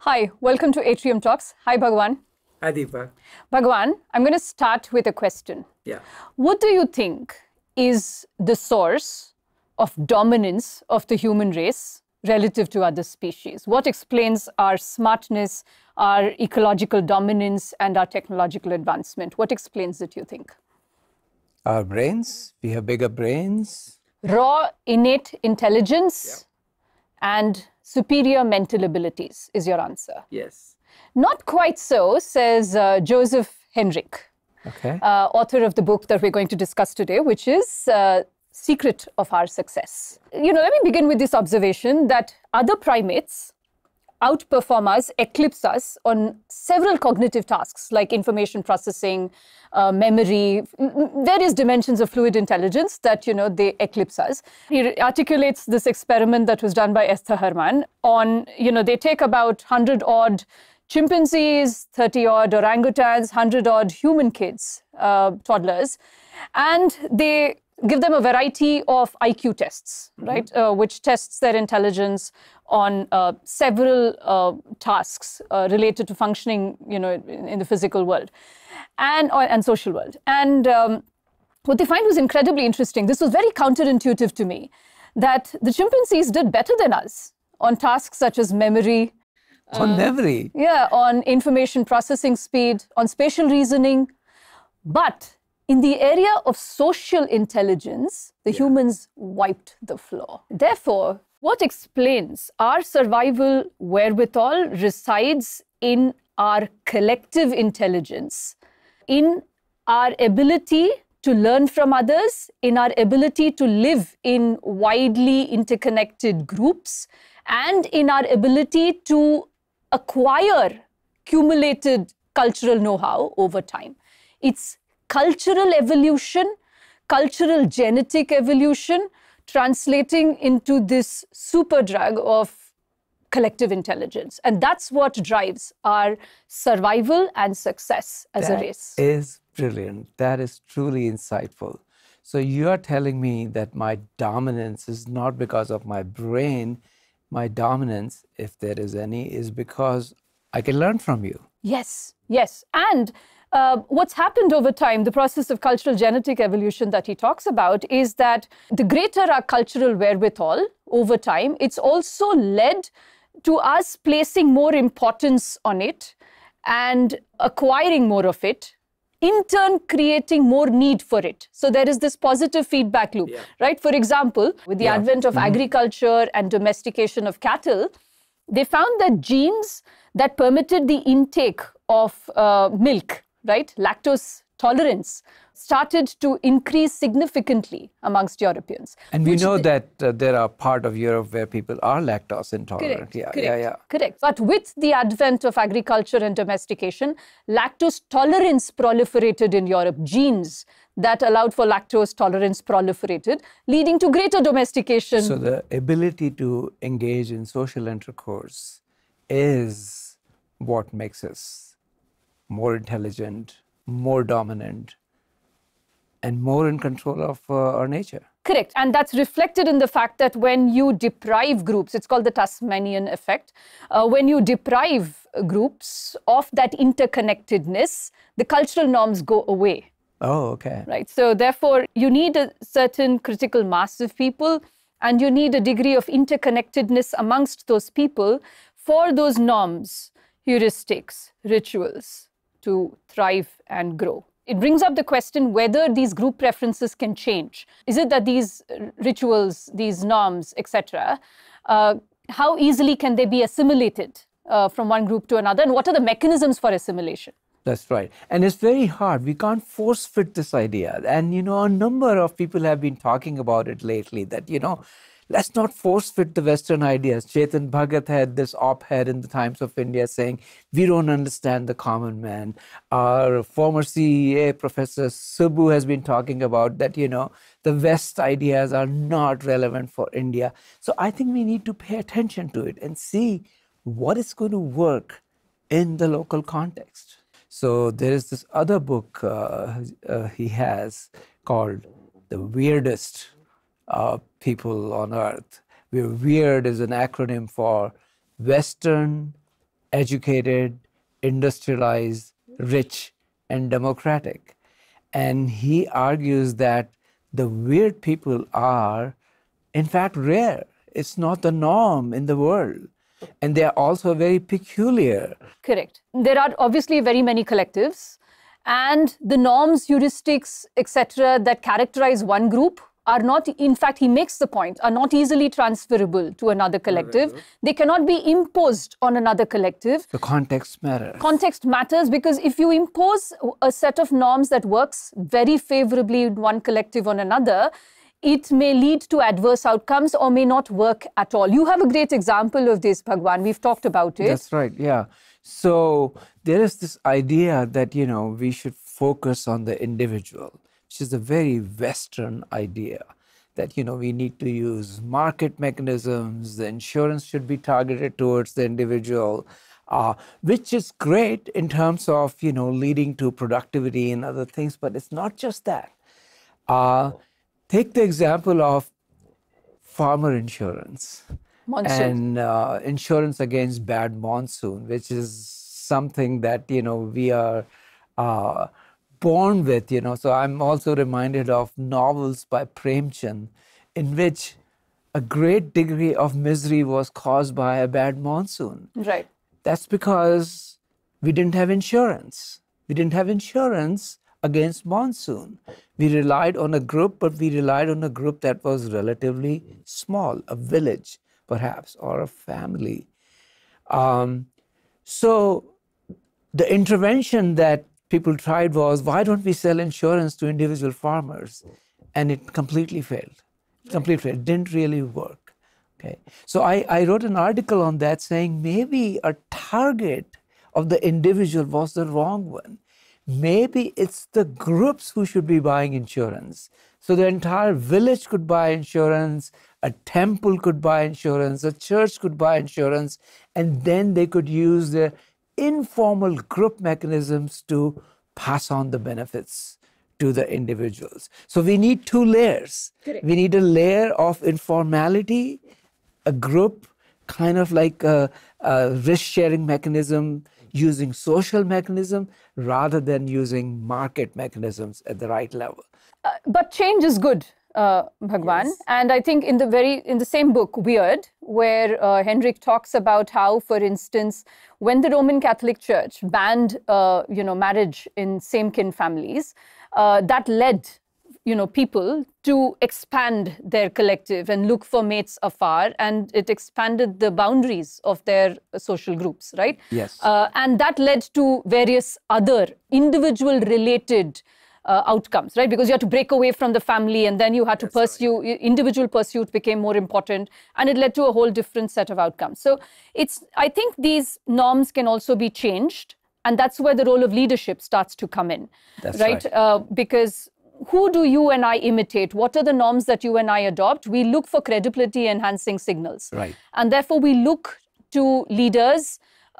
Hi, welcome to Atrium Talks. Hi, Bhagwan. Hi, Deepa. Bhagwan, I'm going to start with a question. Yeah. What do you think is the source of dominance of the human race relative to other species? What explains our smartness, our ecological dominance, and our technological advancement? What explains it, you think? Our brains, we have bigger brains. Raw, innate intelligence and superior mental abilities is your answer. Yes. Not quite so, says Joseph Henrich, author of the book that we're going to discuss today, which is Secret of Our Success. Let me begin with this observation that other primates outperform us, eclipse us on several cognitive tasks like information processing, memory, various dimensions of fluid intelligence that, they eclipse us. He articulates this experiment that was done by Esther Hermann on, they take about 100-odd chimpanzees, 30-odd orangutans, 100-odd human kids, toddlers, and they give them a variety of IQ tests, right, which tests their intelligence on several tasks related to functioning, in the physical world and social world. And what they find was incredibly interesting. This was very counterintuitive to me, that the chimpanzees did better than us on tasks such as memory. On memory? Yeah, on information processing speed, on spatial reasoning. But in the area of social intelligence, the humans wiped the floor. Therefore, what explains our survival wherewithal resides in our collective intelligence, in our ability to learn from others, in our ability to live in widely interconnected groups, and in our ability to acquire cumulated cultural know-how over time. It's cultural evolution, cultural genetic evolution, translating into this super drug of collective intelligence. And that's what drives our survival and success as a race. That is brilliant. That is truly insightful. So you are telling me that my dominance is not because of my brain. My dominance, if there is any, is because I can learn from you. Yes, yes. And what's happened over time, the process of cultural genetic evolution that he talks about, is that the greater our cultural wherewithal over time, it's also led to us placing more importance on it and acquiring more of it, in turn creating more need for it. So there is this positive feedback loop, right? For example, with the advent of agriculture and domestication of cattle, they found that genes that permitted the intake of milk, right, lactose tolerance, started to increase significantly amongst Europeans. And we know that there are parts of Europe where people are lactose intolerant. Correct. But with the advent of agriculture and domestication, lactose tolerance proliferated in Europe. Genes that allowed for lactose tolerance proliferated, leading to greater domestication. So the ability to engage in social intercourse is what makes us more intelligent, more dominant, and more in control of our nature. Correct. And that's reflected in the fact that when you deprive groups, it's called the Tasmanian effect, when you deprive groups of that interconnectedness, the cultural norms go away. Oh, okay. Right. So therefore, you need a certain critical mass of people, and you need a degree of interconnectedness amongst those people for those norms, heuristics, rituals to thrive and grow. It brings up the question whether these group preferences can change. Is it that these rituals, these norms, etc., how easily can they be assimilated from one group to another, and what are the mechanisms for assimilation? That's right. And it's very hard. We can't force fit this idea. And, a number of people have been talking about it lately that, let's not force fit the Western ideas. Chetan Bhagat had this op-ed in the Times of India saying, we don't understand the common man. Our former CEA professor Subbu has been talking about that, the West ideas are not relevant for India. So I think we need to pay attention to it and see what is going to work in the local context. So there is this other book he has called The Weirdest People on Earth, where WEIRD is an acronym for Western educated, industrialized, rich, and democratic. And he argues that the weird people are, in fact, rare. It's not the norm in the world. And they are also very peculiar. Correct. There are obviously very many collectives, and the norms, heuristics, etc., that characterize one group are not, in fact, he makes the point, are not easily transferable to another collective. They cannot be imposed on another collective. The context matters. Context matters, because if you impose a set of norms that works very favorably in one collective on another, it may lead to adverse outcomes or may not work at all. You have a great example of this, Bhagwan. We've talked about it. That's right, yeah. So there is this idea that, we should focus on the individual, which is a very Western idea, that, we need to use market mechanisms, the insurance should be targeted towards the individual, which is great in terms of, leading to productivity and other things, but it's not just that. Take the example of farmer insurance. Monsoon. And insurance against bad monsoon, which is something that, we are born with, So I'm also reminded of novels by Premchand, in which a great degree of misery was caused by a bad monsoon. Right. That's because we didn't have insurance. We didn't have insurance against monsoon. We relied on a group, but we relied on a group that was relatively small, a village, perhaps, or a family. So the intervention that people tried was, why don't we sell insurance to individual farmers? And it completely failed. It didn't really work. Okay. So I wrote an article on that saying maybe a target of the individual was the wrong one. Maybe it's the groups who should be buying insurance. So the entire village could buy insurance, a temple could buy insurance, a church could buy insurance, and then they could use the informal group mechanisms to pass on the benefits to the individuals. So we need two layers. Correct. We need a layer of informality, a group, kind of like a risk-sharing mechanism, using social mechanism rather than using market mechanisms at the right level. But change is good, Bhagwan. Yes. And I think in the same book, Weird, where Henrich talks about how, for instance, when the Roman Catholic Church banned, marriage in same-kin families, that led, people to expand their collective and look for mates afar, and it expanded the boundaries of their social groups, right? Yes. And that led to various other individual-related outcomes, right? Because you had to break away from the family, and then you had to pursue, individual pursuit became more important, and it led to a whole different set of outcomes. So I think these norms can also be changed, and that's where the role of leadership starts to come in, That's right? right. Because who do you and I imitate? What are the norms that you and I adopt? We look for credibility enhancing signals. Right. And therefore we look to leaders,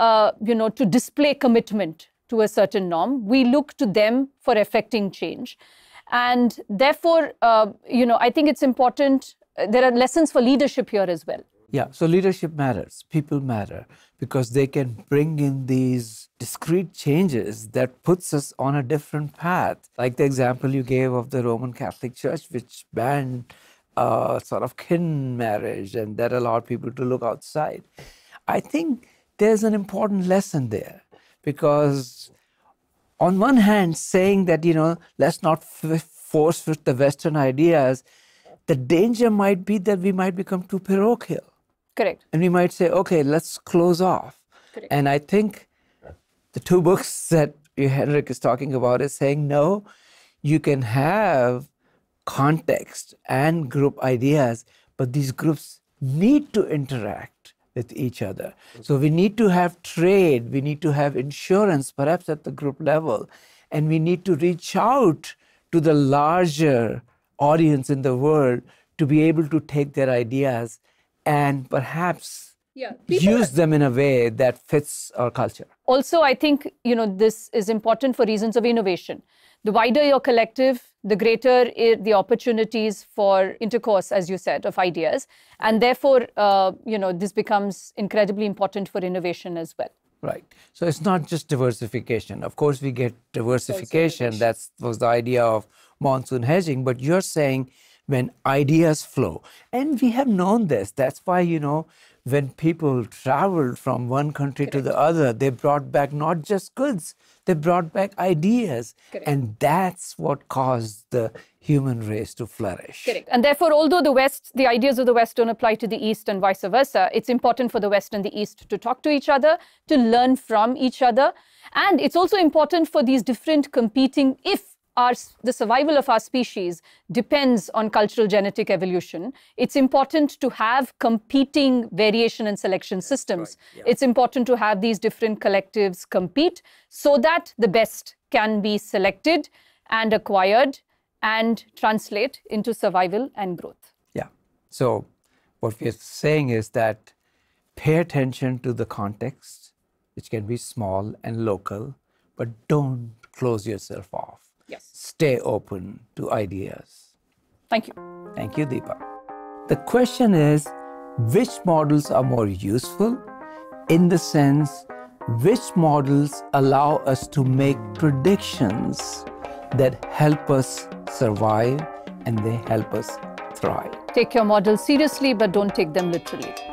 to display commitment to a certain norm. We look to them for effecting change. And therefore, I think it's important. There are lessons for leadership here as well. Yeah, so leadership matters, people matter, because they can bring in these discrete changes that puts us on a different path. Like the example you gave of the Roman Catholic Church, which banned sort of kin marriage, and that allowed people to look outside. I think there's an important lesson there, because on one hand, saying that, let's not force fit the Western ideas, the danger might be that we might become too parochial. Correct. And we might say, okay, let's close off. Correct. And I think the two books that Henrich is talking about is saying, no, you can have context and group ideas, but these groups need to interact with each other. So we need to have trade, we need to have insurance, perhaps at the group level, and we need to reach out to the larger audience in the world to be able to take their ideas and perhaps use them in a way that fits our culture. Also, I think, this is important for reasons of innovation. The wider your collective, the greater the opportunities for intercourse, as you said, of ideas. And therefore, this becomes incredibly important for innovation as well. Right. So it's not just diversification. Of course, we get diversification. That was the idea of monsoon hedging. But you're saying when ideas flow, and we have known this. That's why, when people traveled from one country to the other, they brought back not just goods, they brought back ideas. And that's what caused the human race to flourish. Correct. And therefore, although the ideas of the West don't apply to the East and vice versa, it's important for the West and the East to talk to each other, to learn from each other. And it's also important for these different competing, if the survival of our species depends on cultural genetic evolution, it's important to have competing variation and selection systems. It's important to have these different collectives compete so that the best can be selected and acquired and translate into survival and growth. Yeah. So what we're saying is that pay attention to the context, which can be small and local, but don't close yourself off. Yes. Stay open to ideas. Thank you. Thank you, Deepa. The question is, which models are more useful? In the sense, which models allow us to make predictions that help us survive and they help us thrive? Take your models seriously, but don't take them literally.